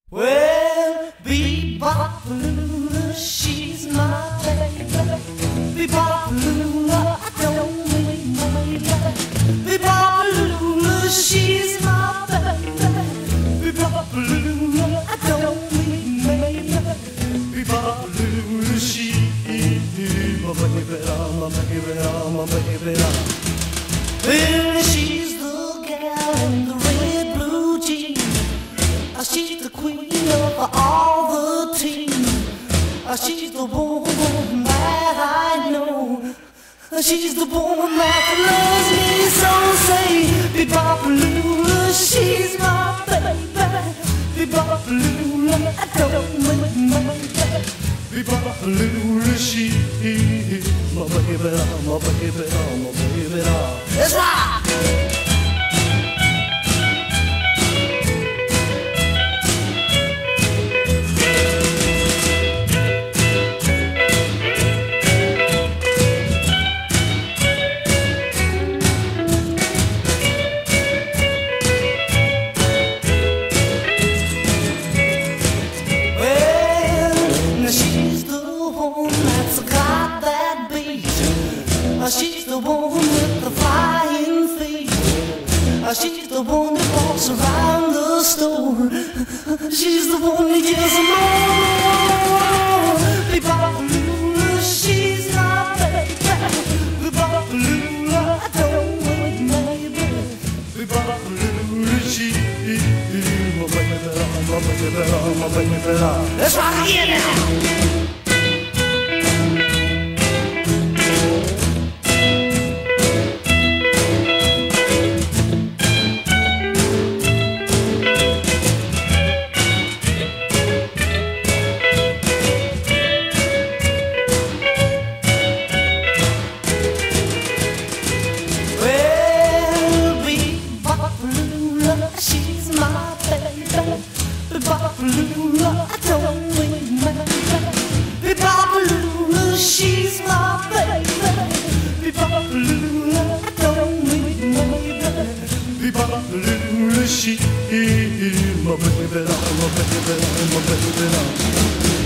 Well, Bebop-a-Lula, she's my baby. Bebop-a-Lula, I don't mean my baby. Bebop-a-Lula, she's my baby. Bebop-a-Lula, I don't mean my baby. Bebop-a-Lula, she's my baby, my baby. Well, she's the gal in the red blue jeans. She's the queen of all the team. She's the woman that I know. She's the woman that loves me so. Say, Bebop-a-Lula, she's my baby. Bebop-a-Lula, I don't mean my baby. Bebop-a-Lula, she's my baby, my baby, my baby. Let's rock! She's the one with the flying feet. She's the one that walks around the store. She's the one that yells more. Bebop-a-Lula, she's my baby. Bebop-a-Lula, I don't wait, baby. Bebop-a-Lula, she's my baby, my baby. Let's rock again now. She's my baby. Bebop-a-Lula, I don't mean my baby. Bebop-a-Lula, she's my baby. Bebop-a-Lula, I don't mean my baby. Bebop-a-Lula, she's my baby, my baby, my baby.